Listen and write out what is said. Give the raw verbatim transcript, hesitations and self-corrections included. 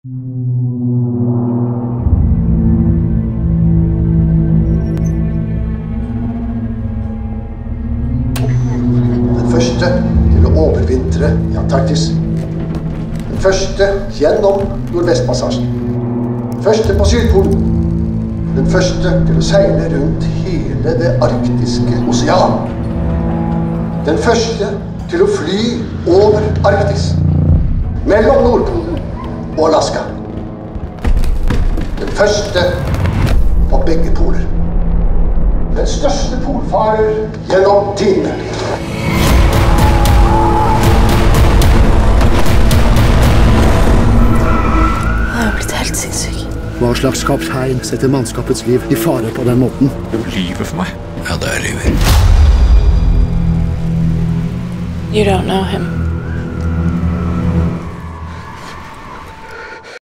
Den første til å overvintre i Antarktis. Den første gjennom Nordvestpassasjen. Den første på Sydpolen. Den første til å seile rundt hele det arktiske osean. Den første til å fly over Arktis. Mellom Nordpolen og Alaska. Den første på begge poler. Den største polfarer gjennom tidene. Jeg har blitt helt sinnssyk. Hva slags kaptein setter mannskapets liv i fare på den måten? Du lyver for meg. Ja, det er lyver. You don't know him.